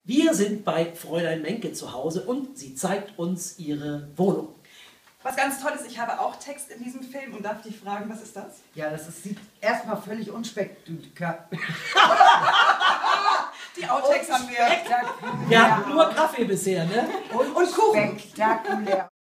Wir sind bei Fräulein Menke zu Hause und sie zeigt uns ihre Wohnung. Was ganz toll ist, ich habe auch Text in diesem Film und darf dich fragen, was ist das? Ja, sieht erstmal völlig unspektakulär. Die Outtakes haben wir. Wir hatten nur Kaffee bisher, ne? Und Kuchen. Spektakulär.